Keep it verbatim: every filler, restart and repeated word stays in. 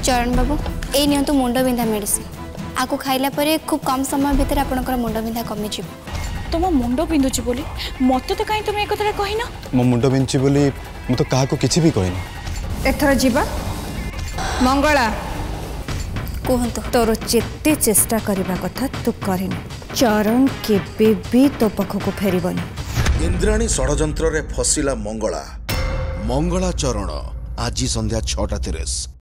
चरण बाबू ए नियंतु मुंड बिंधा मेडिसिन आपको खाइला परे खूब कम समय भितर आपनकर मुंड बिंधा कमी जीव। तुम मुंड बिंधुची बोली मत तो कहीं तुम एक कथा कहना मो मुंड बिंधुची बोली मु तो काहाको किछि भी कहनी। एथर जीवा मंगला कहतु तोर जेते चेष्टा करबा कथा तू करिन चरण केबे भी तो पखको फेरिबनी। इंद्राणी षड़यंत्र रे फसिला मंगला मंगला चरण आज संध्या छटा तीस।